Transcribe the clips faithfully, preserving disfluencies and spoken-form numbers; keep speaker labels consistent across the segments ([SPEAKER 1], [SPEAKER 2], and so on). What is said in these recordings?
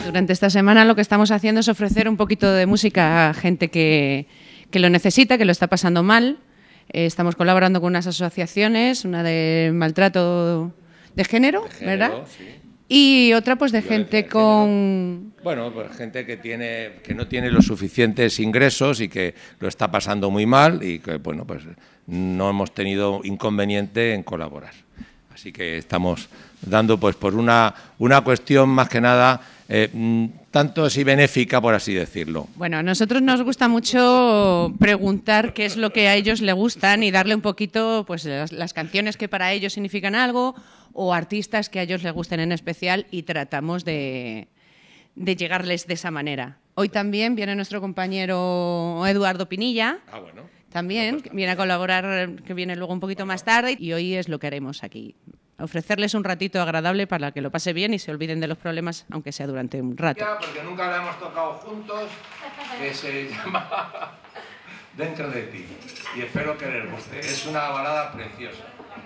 [SPEAKER 1] Durante esta semana lo que estamos haciendo es ofrecer un poquito de música a gente que, que lo necesita, que lo está pasando mal. Eh, estamos colaborando con unas asociaciones, una de maltrato de género,
[SPEAKER 2] de género,
[SPEAKER 1] ¿verdad?
[SPEAKER 2] Sí.
[SPEAKER 1] Y otra pues de
[SPEAKER 2] Violencia
[SPEAKER 1] gente
[SPEAKER 2] de
[SPEAKER 1] con...
[SPEAKER 2] Bueno, pues gente que tiene que no tiene los suficientes ingresos y que lo está pasando muy mal y que, bueno, pues no hemos tenido inconveniente en colaborar. Así que estamos dando, pues, por una, una cuestión más que nada, eh, tanto así benéfica, por así decirlo.
[SPEAKER 1] Bueno, a nosotros nos gusta mucho preguntar qué es lo que a ellos les gustan y darle un poquito, pues, las, las canciones que para ellos significan algo o artistas que a ellos les gusten en especial y tratamos de, de llegarles de esa manera. Hoy también viene nuestro compañero Eduardo Pinilla.
[SPEAKER 2] Ah, bueno.
[SPEAKER 1] También, que viene a colaborar, que viene luego un poquito más tarde, y hoy es lo que haremos aquí. Ofrecerles un ratito agradable para que lo pase bien y se olviden de los problemas, aunque sea durante un rato.
[SPEAKER 2] Ya, porque nunca la hemos tocado juntos, que se llama Dentro de ti. Y espero que les guste. Es una balada preciosa.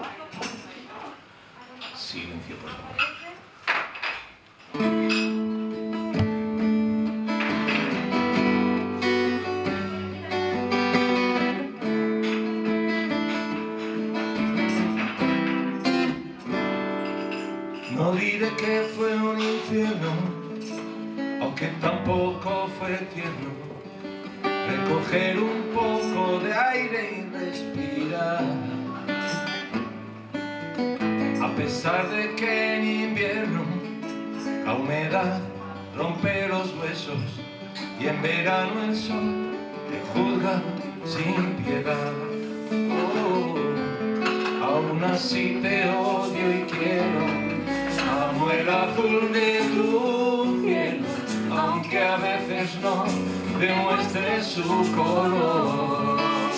[SPEAKER 2] Silencio, por favor.
[SPEAKER 3] No diré que fue un infierno, aunque tampoco fue tierno, recoger un poco de aire y respirar. A pesar de que en invierno la humedad rompe los huesos y en verano el sol te juzga sin piedad. Oh, aún así te odio y quiero. Amo el azul de tu cielo, aunque a veces no demuestre su color.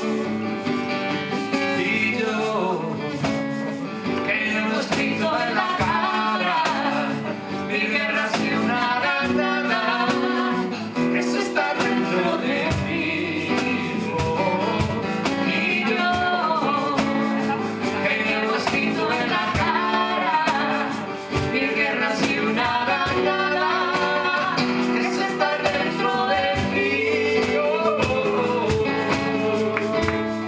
[SPEAKER 3] Y yo, que llevo escrito en la cara, mil guerras y una bandana, eso está dentro de ti. Oh, y yo, que llevo escrito en la cara, mil guerras y una bandana, eso está dentro de ti. Oh, oh, oh.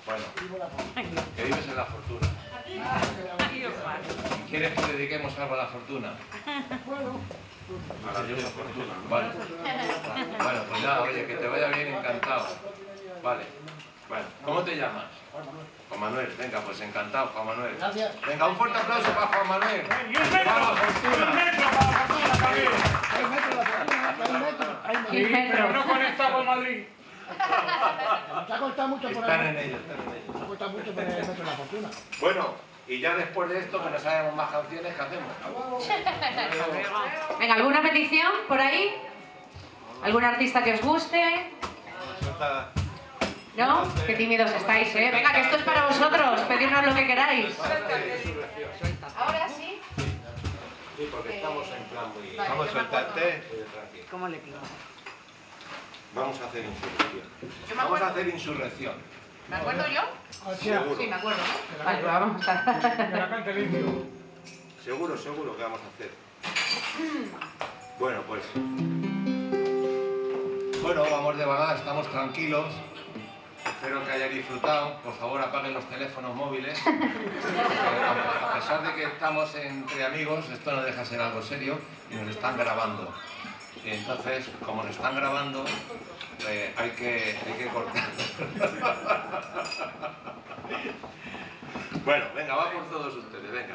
[SPEAKER 2] Bueno, que vives en la fortuna. ¿Quieres que dediquemos algo a la fortuna? A la diosa fortuna. Vale. Bueno, pues nada, oye, que te vaya bien, encantado. Vale. Bueno, ¿cómo te llamas? Juan Manuel. Venga, pues encantado, Juan Manuel.
[SPEAKER 4] Gracias.
[SPEAKER 2] Venga, un fuerte aplauso para Juan Manuel.
[SPEAKER 5] Y un metro.
[SPEAKER 2] ¡Para la
[SPEAKER 5] Y un
[SPEAKER 2] fortuna!
[SPEAKER 5] metro para la fortuna también.
[SPEAKER 4] Hay metro la fortuna, hay metro, hay
[SPEAKER 5] Sí,
[SPEAKER 4] metro.
[SPEAKER 5] pero no conecta con Madrid.
[SPEAKER 4] Se ha cortado mucho por
[SPEAKER 2] Están
[SPEAKER 4] el
[SPEAKER 2] en ello, están en ello.
[SPEAKER 4] Se ha cortado mucho por el metro de la fortuna.
[SPEAKER 2] Bueno, y ya después de esto, que no sabemos más canciones, ¿qué hacemos?
[SPEAKER 1] Venga, ¿alguna petición por ahí? ¿Algún artista que os guste? ¿No? Qué tímidos estáis, ¿eh? Venga, que esto es para vosotros. Pedirnos lo que queráis. Ahora sí.
[SPEAKER 2] Sí, porque estamos en plan muy...
[SPEAKER 1] Vale,
[SPEAKER 2] Vamos a
[SPEAKER 1] yo me
[SPEAKER 2] soltarte.
[SPEAKER 6] ¿Cómo le pido?
[SPEAKER 2] Vamos a hacer insurrección.
[SPEAKER 1] Yo me
[SPEAKER 2] Vamos a
[SPEAKER 1] acuerdo.
[SPEAKER 2] hacer insurrección.
[SPEAKER 1] ¿Me acuerdo yo?
[SPEAKER 2] Seguro.
[SPEAKER 1] Sí, me acuerdo. Vale, pues vamos a...
[SPEAKER 5] Que la cante limpio.
[SPEAKER 2] Seguro, seguro que vamos a hacer. Bueno, pues... Bueno, vamos de vagar, estamos tranquilos. Espero que hayáis disfrutado. Por favor, apaguen los teléfonos móviles. Eh, a pesar de que estamos entre amigos, esto no deja de ser algo serio y nos están grabando. Y entonces, como nos están grabando, eh, hay que, hay que cortar. Bueno, venga, va por todos ustedes, venga.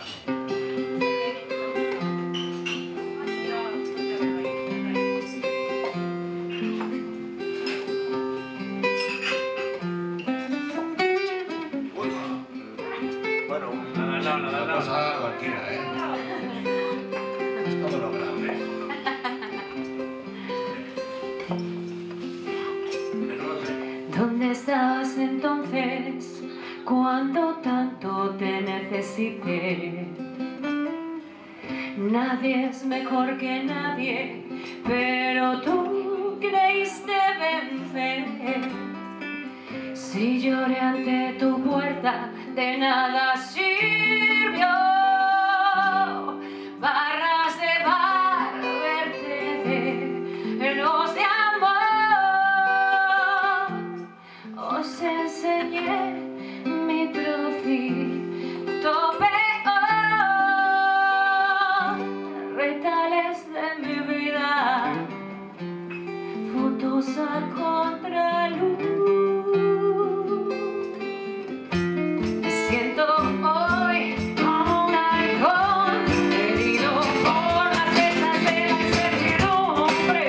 [SPEAKER 2] Bueno, una cosa cualquiera, ¿eh? Es todo lo grande.
[SPEAKER 7] ¿Dónde estabas entonces cuando tanto te necesité? Nadie es mejor que nadie, pero tú creíste vencer. Si lloré ante tu puerta, de nada sirvió. Barras de bar, verte de los de amor. Os enseñé mi trocito peor, retales de mi vida, fotos a contraluz. Me siento hoy como un halcón, herido por las vetas de la incertidumbre.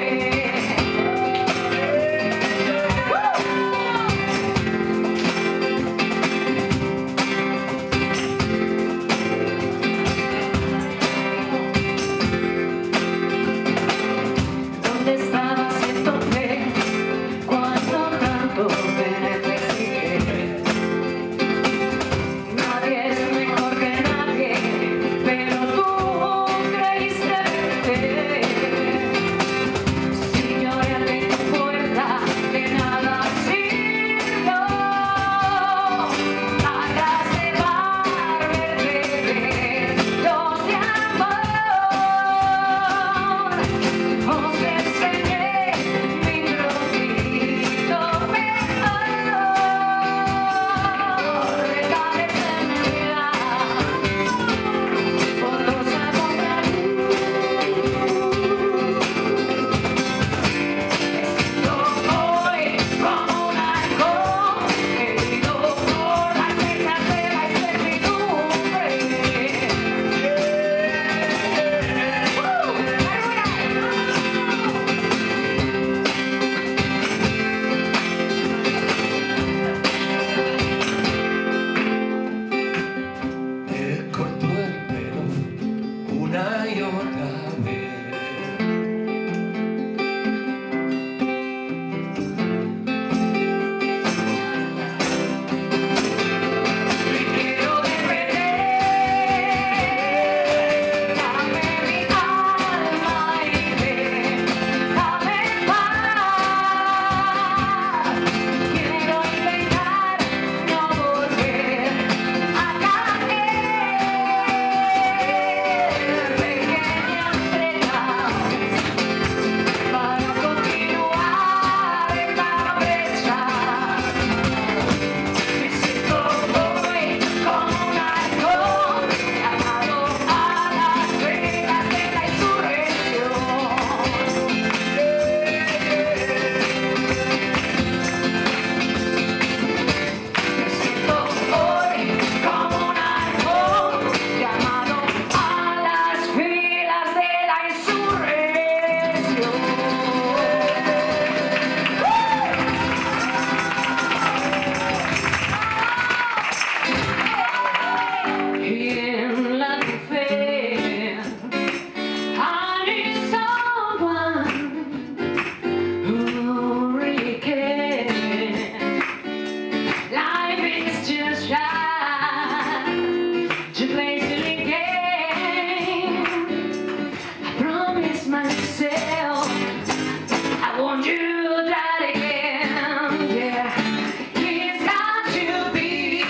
[SPEAKER 7] try to play silly game. I promise myself I want you to die again. Yeah, it's got to be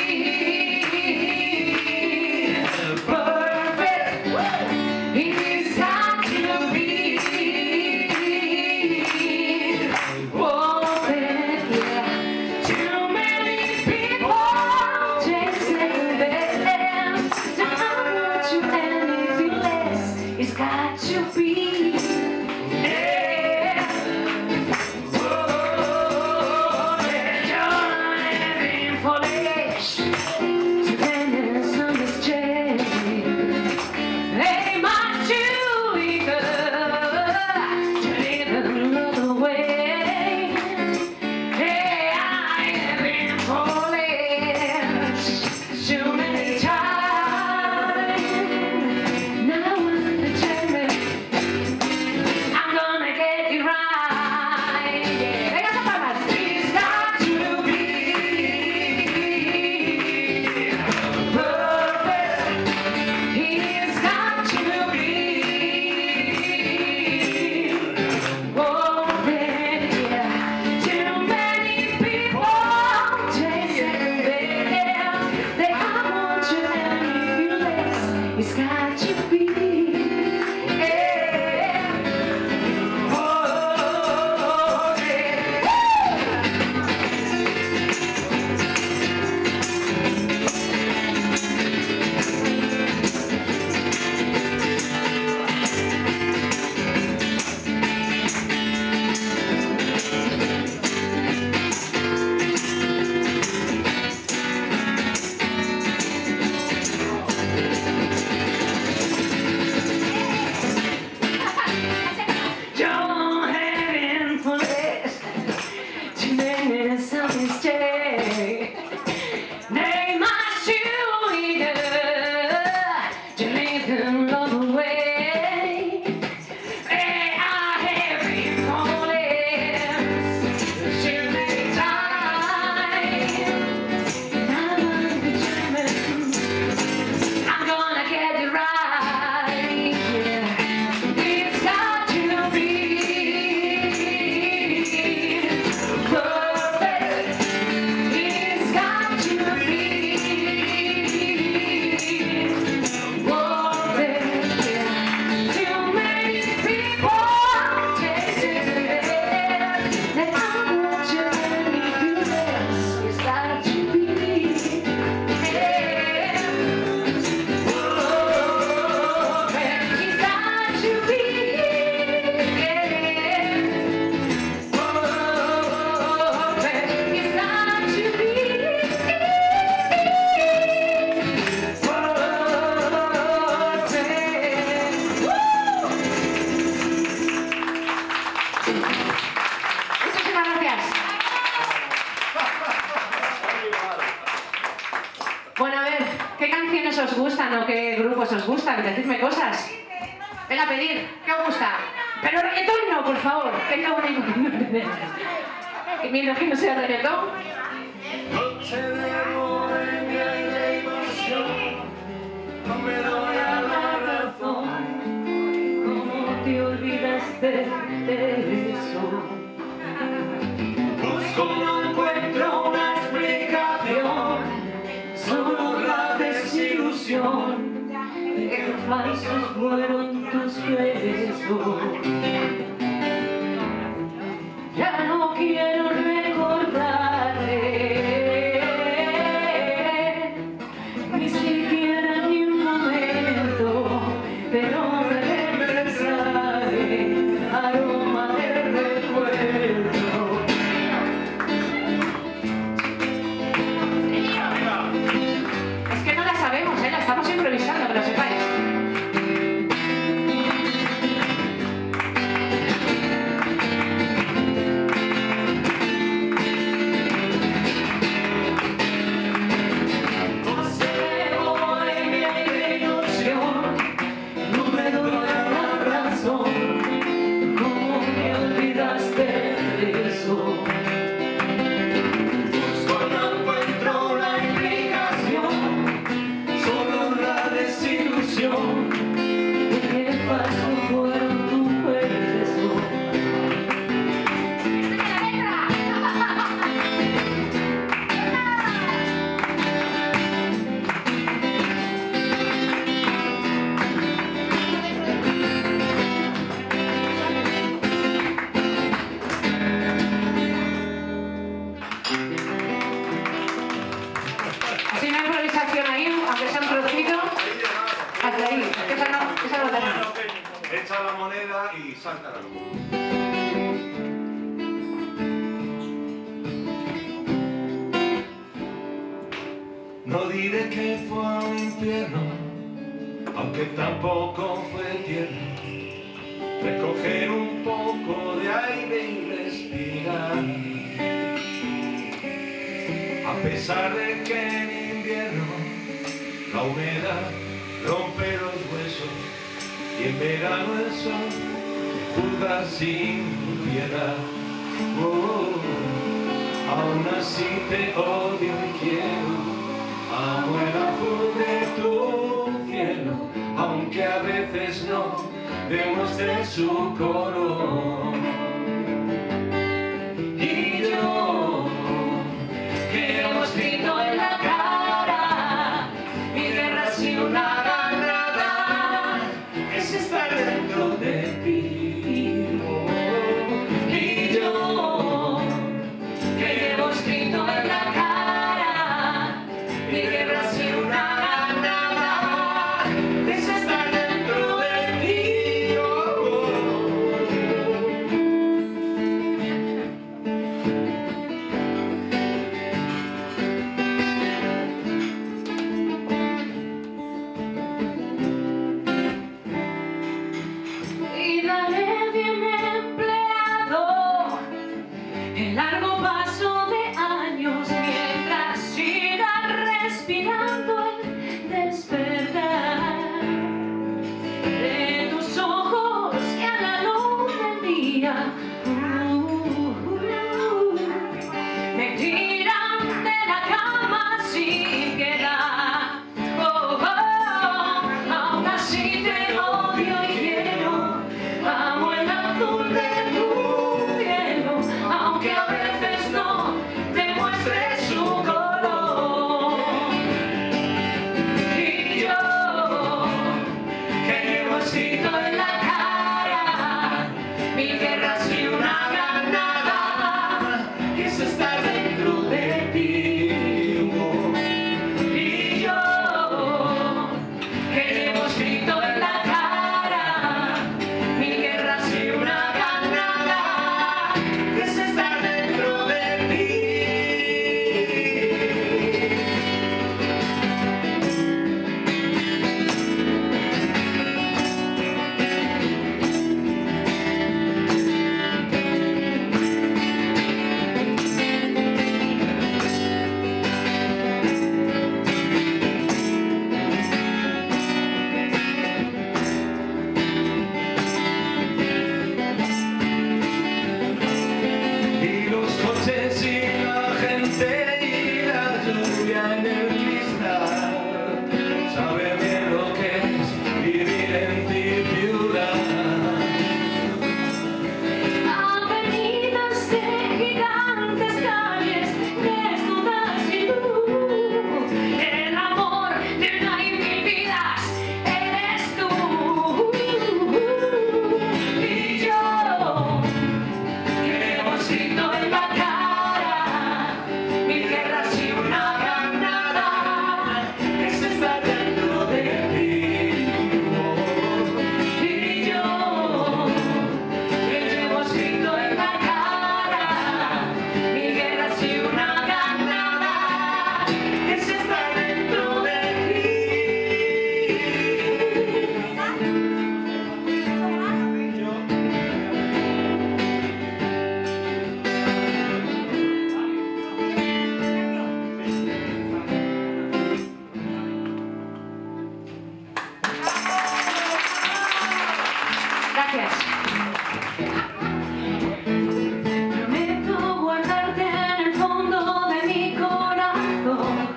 [SPEAKER 7] perfect. It's got to be perfect. Yeah, too many people chasing their ends. Now I want you anything less. It's got to be. Yeah. Oh, yeah. You're living foolish. To kindness on this chain. They might do either to live another way. Hey, I have been foolish too many times. Now I'm determined. I'm gonna get it right. Yeah. Venga, esas palmas. It's got to be perfect. It's got to be perfect. Yeah. Too many people chasing their ends. They all want you and you less. It's got to be. Yeah. Oh, yeah. You're having fun this. Too many something's day. They must you either to live another way. Hey, I have been foolish too many times. And I'm determined. I'm gonna get it right. Yeah. It's got to be perfect. It's got to be perfect. Yeah. Too many people chasing it. That I want you and you less. It's got to be. Yeah. Muchísimas gracias. Bueno, a ver, ¿qué canciones os gustan o qué grupos os gustan? Decidme cosas. Venga a pedir, ¿qué os gusta? Pero reggaetón no, por favor. Que no Que mientras que no sea reggaetón.
[SPEAKER 3] Noche de bohemia y de ilusión, no me doy a la razón.
[SPEAKER 7] ¿Cómo te olvidaste de eso?
[SPEAKER 3] Busco y no encuentro una explicación, solo la desilusión.
[SPEAKER 7] Qué falsos fueron tus besos. Ya no quiero recordarte, ni siquiera ni un momento, pero regresaré, aroma de recuerdo. Es que no la sabemos, ¿eh? La estamos improvisando, que lo sepáis.
[SPEAKER 3] pesa la moneda y salta la luz. No diré que fue un infierno, aunque tampoco fue tierno. Recoger un poco de aire y respirar. A pesar de que en invierno la humedad rompe los huesos y en verano el sol juzga sin piedad. Oh, aún así te odio y quiero, amo el azul de tu cielo, aunque a veces no demuestre su color. Y yo, que hemos escrito en la cara, mi guerra ha sido una granada, es estar dentro de ti. Y yo, que llevo escrito en la cara, mi guerra ha sido una granada, es estar dentro de ti.
[SPEAKER 7] Y dale bien empleado el largo paso de años mientras siga respirando el despertar de tus ojos que a la luz del día uh, uh, me tiran de la cama sin piedad. Oh, oh, aún así te odio y quiero, amo el azul de tu cielo, aunque a veces no demuestre su color. Y yo, que llevo escrito en la cara, mi guerra ha sido una granada, que es estar dentro de ti. Y yo, que llevo escrito en la cara, mi guerra ha sido una granada, que es estar dentro de ti. Y los coches y la gente y la lluvia en el cristal, sabe bien lo que es vivir en ti ciudad. Avenidas de gigantes, calles desnudas y luz, el amor de una y mil vidas eres tú. Y yo, que hemos escrito en la cara, mi guerra ha sido una granada, que es estar dentro de ti. Y yo, que llevo escrito en la cara, mi guerra ha sido una granada, que es estar dentro de ti. Gracias. Prometo guardarte en el fondo de mi corazón.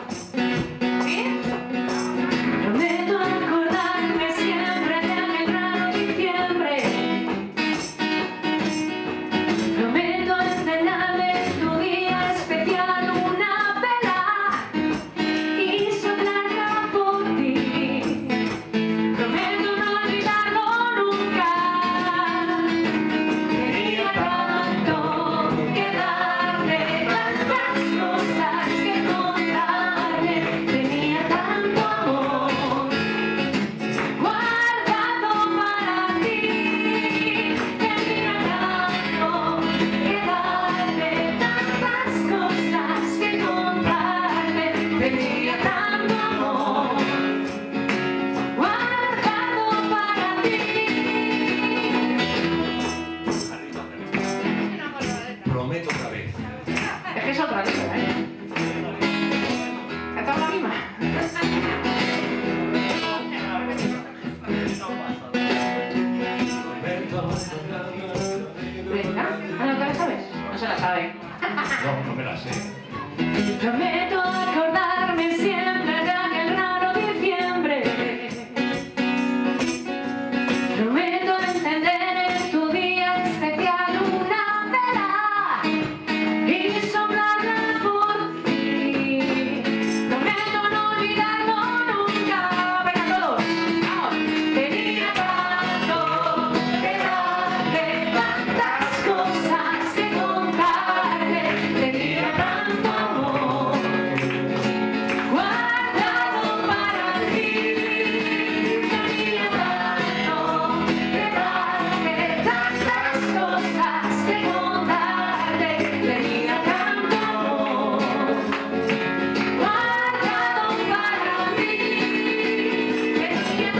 [SPEAKER 7] tenía tanto amor guardado para ti.
[SPEAKER 3] Prometo otra vez.
[SPEAKER 7] Es que es otra letra, ¿eh? ¿Esta es la misma? Venga, ¿no te la sabes? No se la sabe.
[SPEAKER 3] No, no me la sé.
[SPEAKER 7] Prometo acordarme siempre de aquel raro diciembre. Prometo encender en tu día especial una vela y soplarla por ti. Prometo no olvidarlo nunca. Venga todos, vamos. Tenía tanto que darte, tantas cosas que contarte. Tenía tanto amor guardado para ti. Tenía tanto que darte, tantas cosas que contarte. Tenía tanto amor guardado para ti. Tenía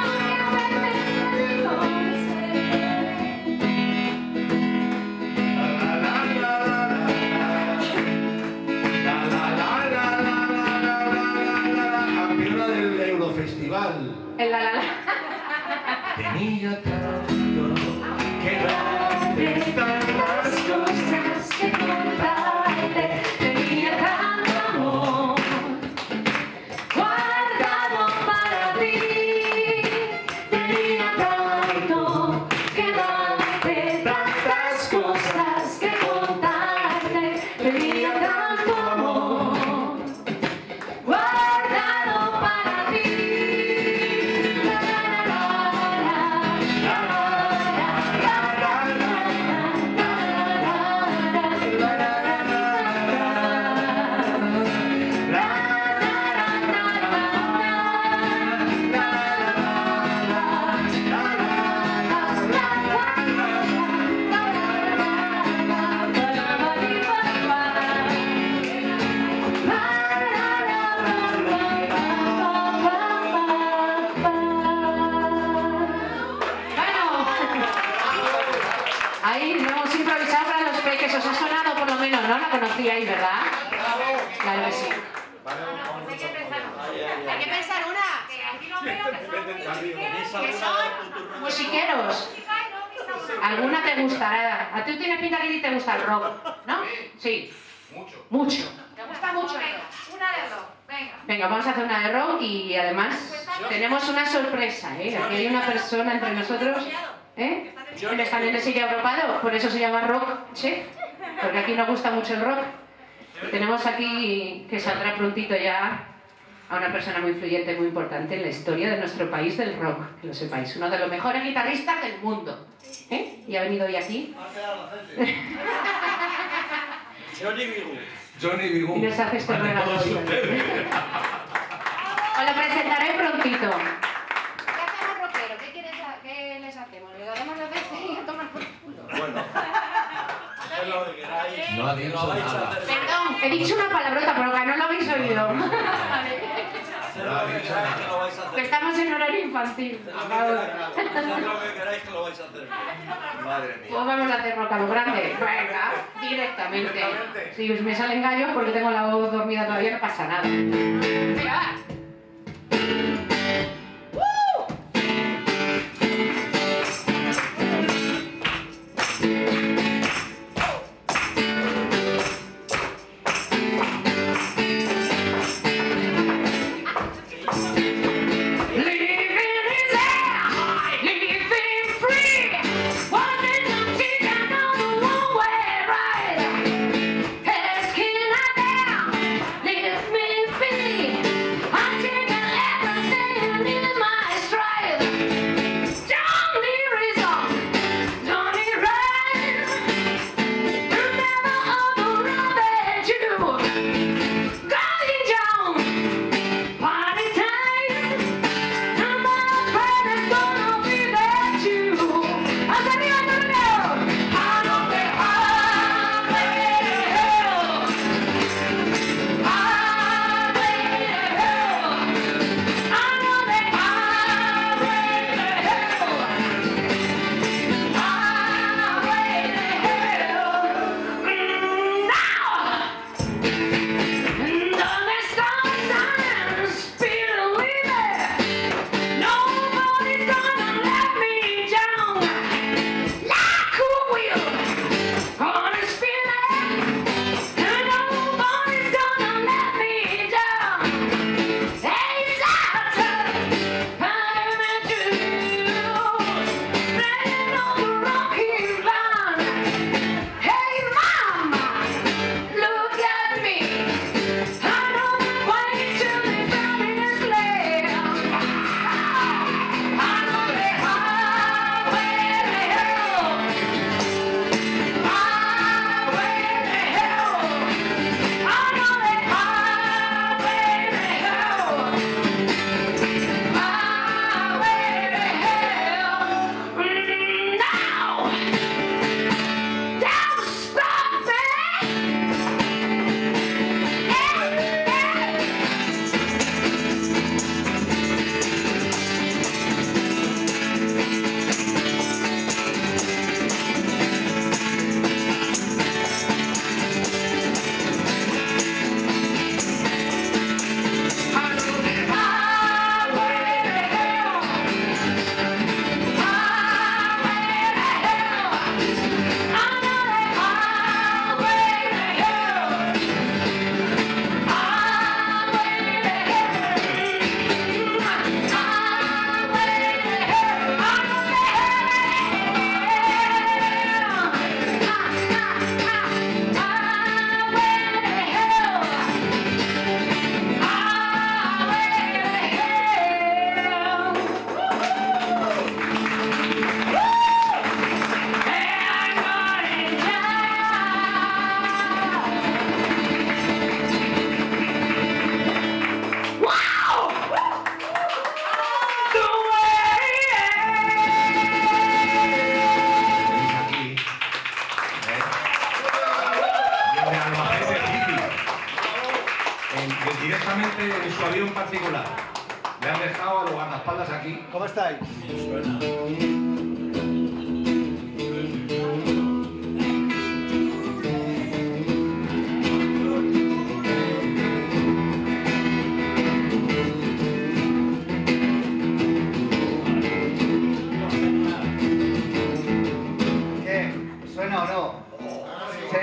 [SPEAKER 3] Campeona del Eurofestival.
[SPEAKER 7] El la la la.
[SPEAKER 3] Tenía tanto que darte,
[SPEAKER 7] Tantas cosas que contarte, tenía tanto amor guardado para ti. Tenía tanto que darte, tantas cosas que contarte. Tenía tanto amor guardado para ti. La, la, la, la, la, la, la. Ahí no hemos improvisado para los peques, os ha sonado por lo menos, ¿no? La conocíais, ¿verdad? Claro que sí.
[SPEAKER 6] Hay que pensar una, que aquí no veo que son, que son
[SPEAKER 7] Musiqueros. ¿Alguna te gustará? A ti tienes pinta que a ti te gusta el rock, ¿no? Sí. Mucho. Mucho.
[SPEAKER 6] ¿Te gusta mucho? Una de dos, venga.
[SPEAKER 7] Venga, vamos a hacer una de rock y además tenemos una sorpresa, ¿eh? Aquí hay una persona entre nosotros, ¿eh? Él está en el silla agrupado, por eso se llama Rock Chef, porque aquí nos gusta mucho el rock. Y tenemos aquí, que saldrá prontito ya, a una persona muy influyente, muy importante en la historia de nuestro país del rock, que lo sepáis, uno de los mejores guitarristas del mundo, ¿eh? Y ha venido hoy aquí
[SPEAKER 3] Johnny Bigu. Johnny Bigu.
[SPEAKER 7] y nos hace este regalo. Os lo presentaré prontito.
[SPEAKER 6] ¿Qué hacemos, rockero? ¿Qué, quieres, ¿Qué les hacemos? ¿Le daremos la vez y a tomar por culo?
[SPEAKER 3] Bueno. Haced lo que queráis.
[SPEAKER 2] No ha dicho nada.
[SPEAKER 7] Perdón, he dicho una palabrota, pero que no lo habéis oído.
[SPEAKER 3] Haced lo que queráis que lo vais a
[SPEAKER 7] Que
[SPEAKER 3] hacer.
[SPEAKER 7] estamos en horario infantil.
[SPEAKER 3] A mí me da igual. Haced lo que queráis que lo vais a hacer bien. Madre mía.
[SPEAKER 7] Pues vamos a hacer rock a lo grande. Venga, directamente. Si me salen gallos porque tengo la voz dormida todavía, no pasa nada. Venga, va. Leave me free. I'm taking everything.
[SPEAKER 3] en su avión particular. Le han dejado a los guardaespaldas aquí.
[SPEAKER 8] ¿Cómo estáis? ¿Qué? ¿Suena o no? Sí.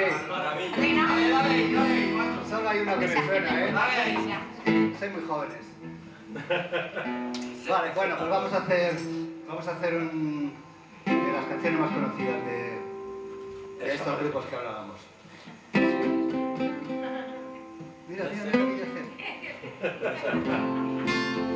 [SPEAKER 8] Solo hay uno que me suena, ¿eh? Soy muy jóvenes. Vale, bueno, pues vamos a hacer, vamos a hacer un, de las canciones más conocidas de, de estos grupos que hablábamos. Mira, mira, mira, mira, mira.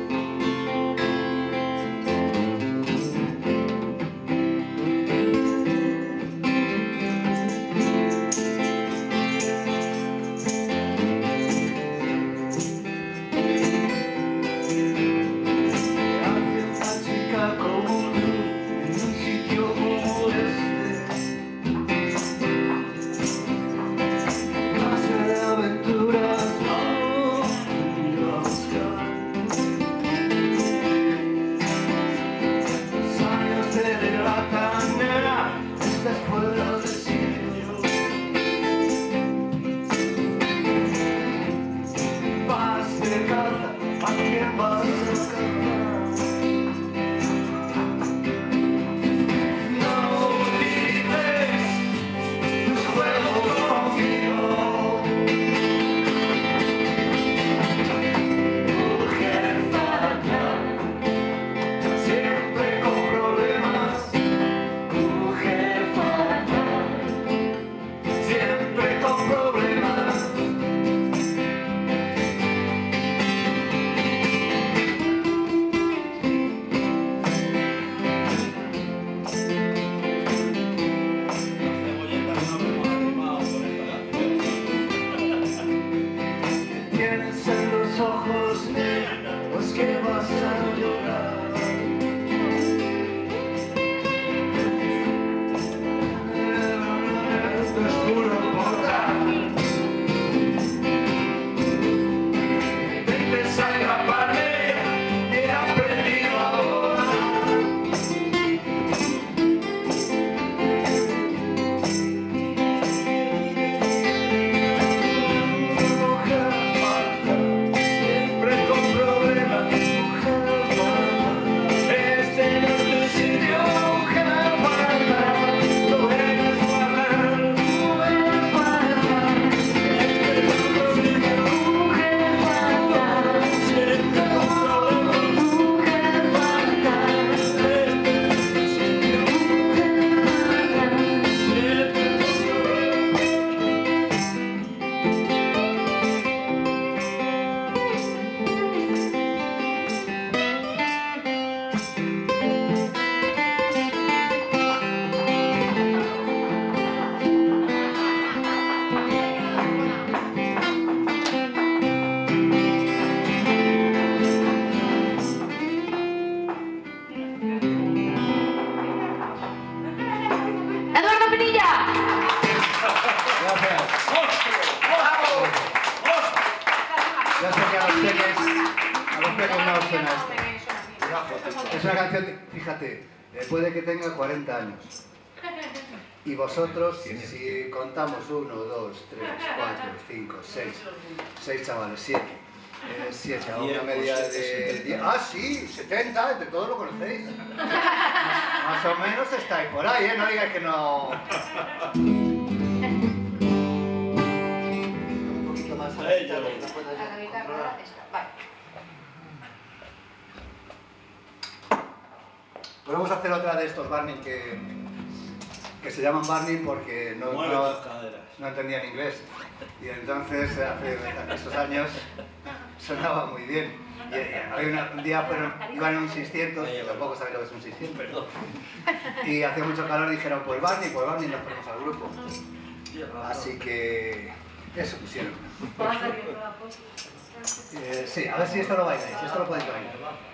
[SPEAKER 8] Es una canción, fíjate, puede que tenga cuarenta años. Y vosotros, si contamos uno, dos, tres, cuatro, cinco, seis, seis chavales, siete. Eh, siete, a una media de diez. Ah, sí, setenta, entre todos lo conocéis. Más, más o menos estáis por ahí, ¿eh? No digáis que no. Un poquito más a la guitarra, que no puedo ya controlar. Pues vamos a hacer otra de estos Barney que, que se llaman Barney porque no, no, no entendían inglés. Y entonces, hace estos años, sonaba muy bien. Y, hay una, un día fueron, iban en un seiscientos, que tampoco sabéis lo que es un seiscientos. Y hacía mucho calor y dijeron, pues Barney, pues Barney, nos ponemos al grupo. Así que eso pusieron. Eh, sí, a ver si esto lo bailáis, si esto lo podéis bailar.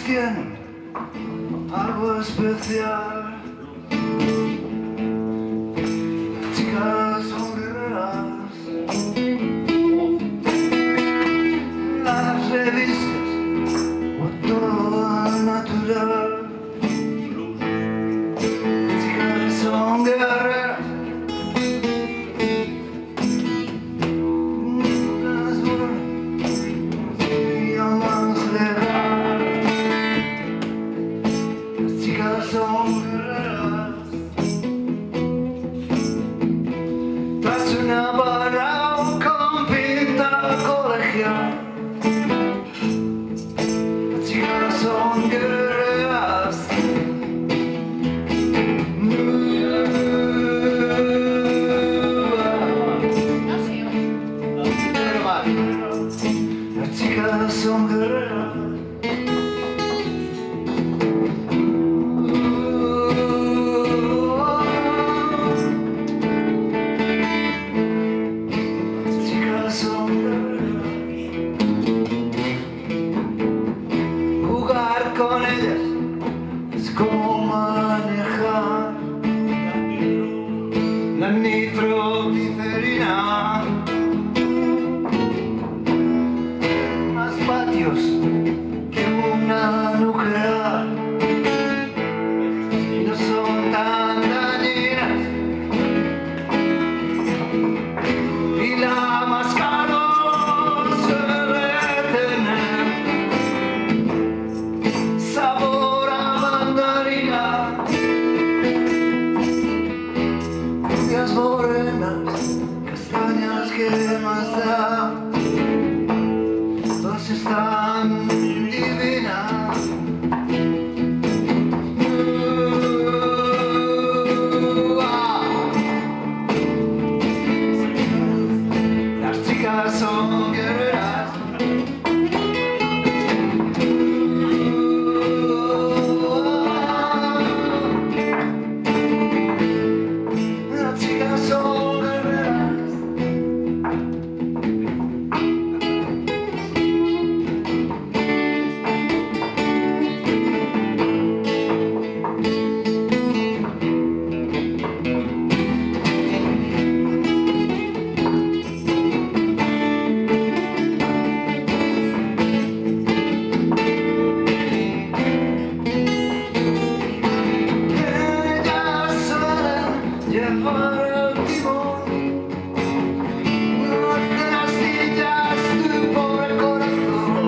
[SPEAKER 9] tienen algo especial. Las chicas son guerreras. Las revistas o todo al natural. Las chicas son guerreras. Las buenas y amas legal. Las chicas son guerreras. Tras una barra con pinta colegial. Las chicas son guerreras.
[SPEAKER 6] No sé, oye.
[SPEAKER 9] Pero más. Las chicas son guerreras. Las chicas son guerreras. Jugar con ellas es como manejar la nitroglicerina. Más patios que una nuclear y no son tan dañinas. Y la más caro suele tener sabor a mandarina. Rubias morenas, castañas que más da. Todas están divinas. Uh, ah. Las chicas son guerreras. Uh, ah. Las chicas son guerreras. Ellas suelen llevar el timón. No te astillas tu pobre corazón.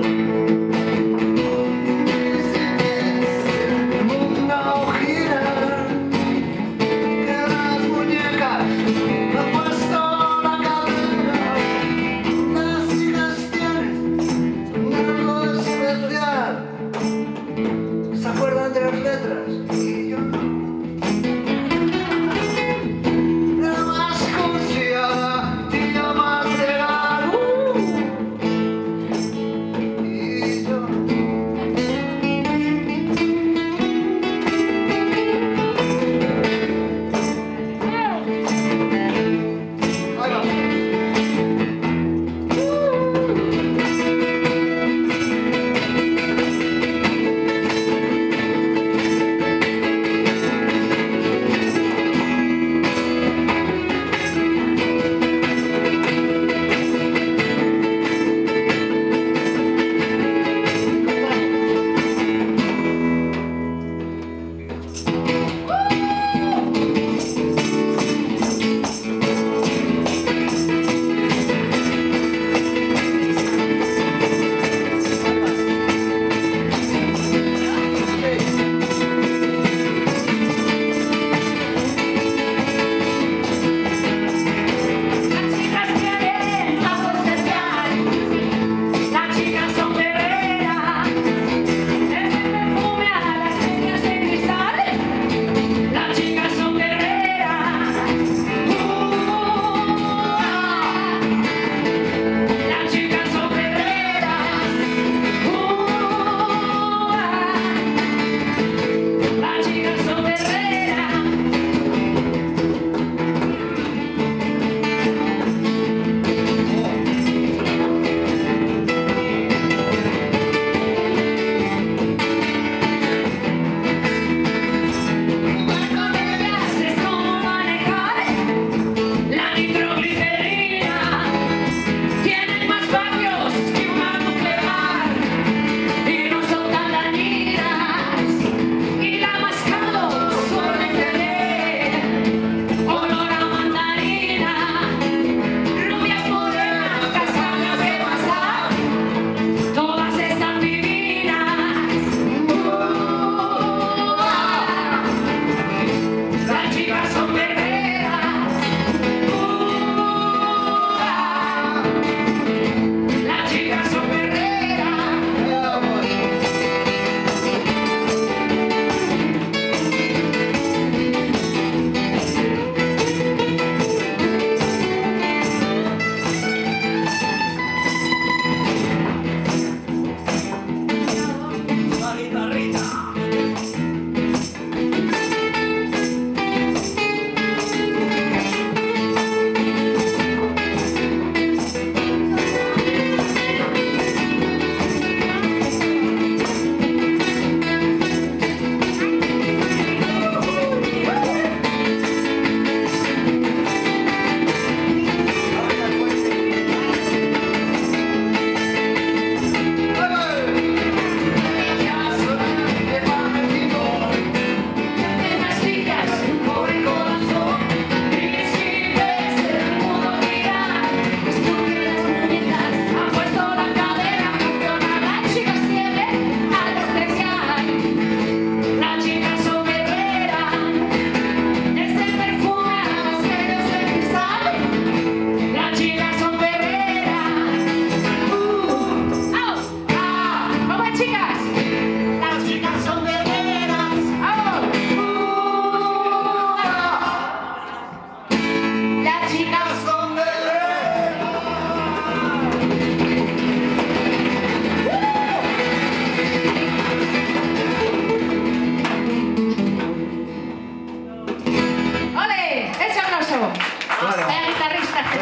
[SPEAKER 9] El mundo gira, que las muñecas han puesto la cadena. Las chicas tienen algo especial. Se acuerdan de las letras y yo no.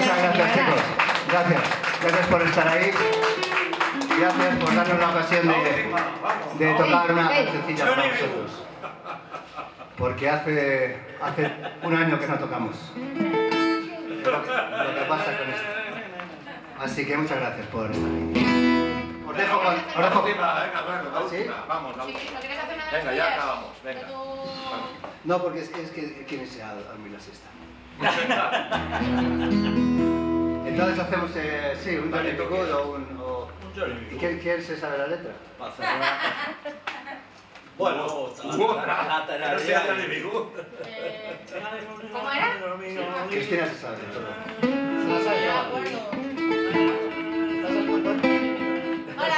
[SPEAKER 8] Muchas gracias, chicos. Gracias. Gracias por estar ahí. Gracias por darnos la ocasión de, de tocar una cancioncilla para vosotros. Porque hace, hace un año que no tocamos. Es lo que, lo que pasa con esto. Así que muchas gracias por estar ahí. Os dejo con... Os dejo... ¿Sí?
[SPEAKER 2] Vamos, la
[SPEAKER 6] Sí,
[SPEAKER 2] última.
[SPEAKER 6] ¿no quieres hacer una de las
[SPEAKER 2] Venga, ya
[SPEAKER 6] tuyas?
[SPEAKER 2] acabamos. Venga.
[SPEAKER 6] De tu-
[SPEAKER 8] No, porque es, es que quieren irse a dormir la siesta. Entonces hacemos, eh, sí, un Johnny B. Good o un... O... ¿Y quién, quién se sabe la letra?
[SPEAKER 10] Bueno,
[SPEAKER 2] Otra. No sea Johnny B. Good.
[SPEAKER 6] Eh, ¿Cómo era?
[SPEAKER 8] Cristina se sabe todo.
[SPEAKER 6] No me acuerdo. Hola.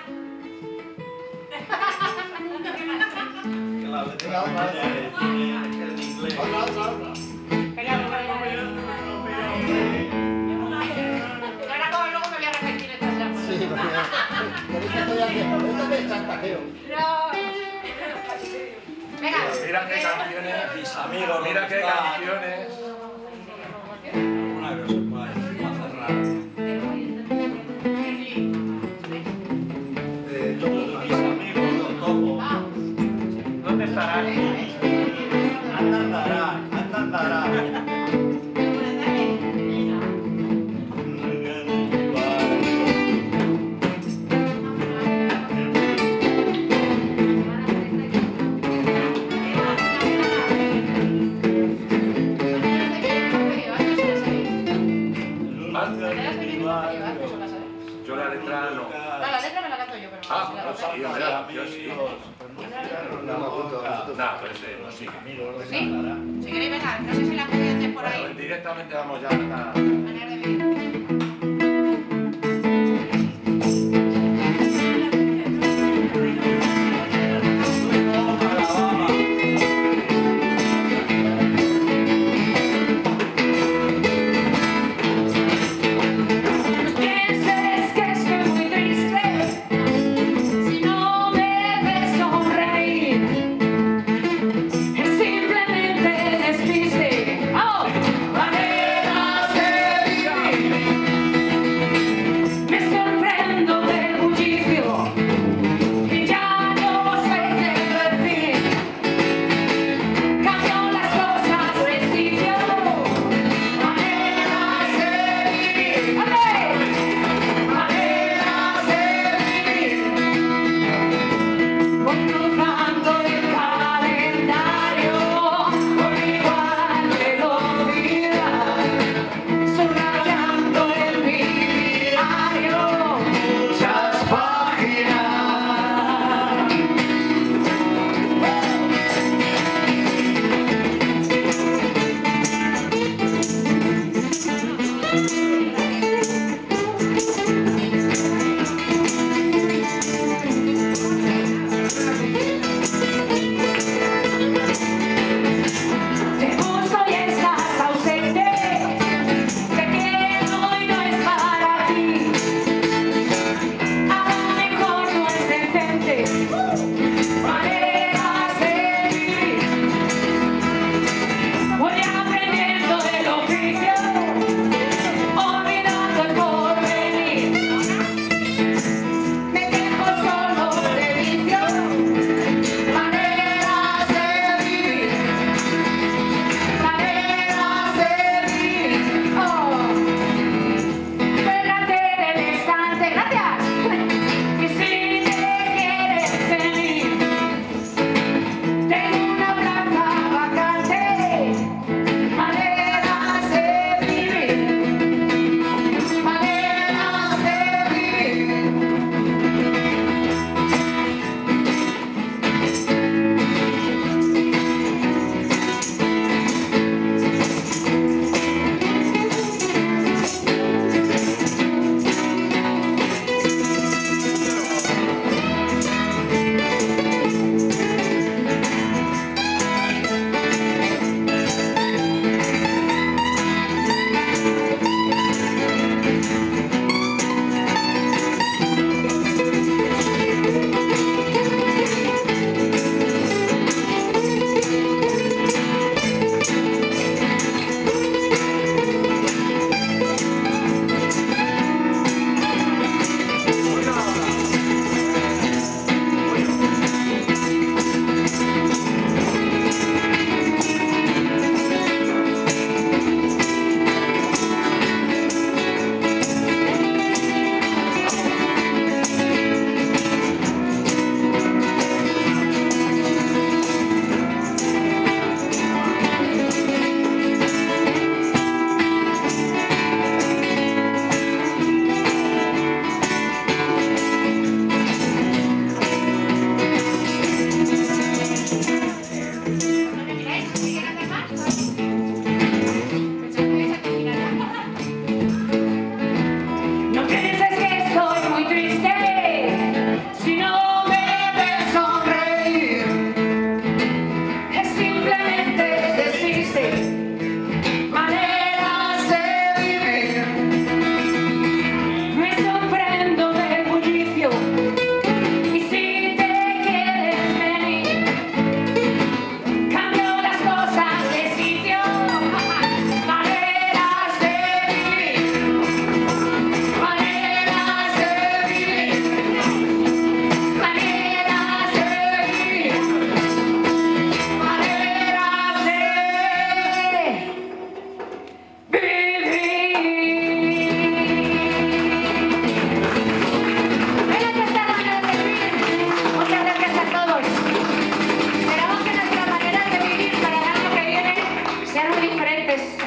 [SPEAKER 4] Venga, otra vez. Otra, otra, otra.
[SPEAKER 6] Espera, ahora como luego me voy a arrepentir de estas llamas.
[SPEAKER 4] Sí, porque por eso estoy haciendo. Esto es chantajeo.
[SPEAKER 6] No. Venga.
[SPEAKER 2] Mira qué canciones.
[SPEAKER 10] mis amigos,
[SPEAKER 2] Mira qué
[SPEAKER 10] ¿dónde están?
[SPEAKER 2] canciones.
[SPEAKER 10] Una cosa para cerrar.
[SPEAKER 8] Eh,
[SPEAKER 10] Mis amigos, los topos.
[SPEAKER 2] ¿Dónde estarán?
[SPEAKER 10] Andan darán, andan darán.
[SPEAKER 2] Yo la letra no.
[SPEAKER 6] No, la letra me la canto yo, pero
[SPEAKER 2] Ah,
[SPEAKER 6] si la
[SPEAKER 2] pues
[SPEAKER 6] letra-
[SPEAKER 2] sí, hombre, la canción sí.
[SPEAKER 8] no me apunto.
[SPEAKER 2] No, pero ese no sigue.
[SPEAKER 6] ¿Sí? Si queréis, venga, no sé si la podéis hacer por
[SPEAKER 2] Bueno,
[SPEAKER 6] ahí.
[SPEAKER 2] directamente vamos ya a la...
[SPEAKER 6] Manera de ver.
[SPEAKER 7] Pienses que estoy muy triste si no me ves sonreír. Es simplemente despiste. ¡Oh! Maneras de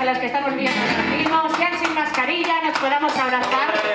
[SPEAKER 7] los que estamos viendo el mismo, sean sin mascarilla, nos podamos abrazar.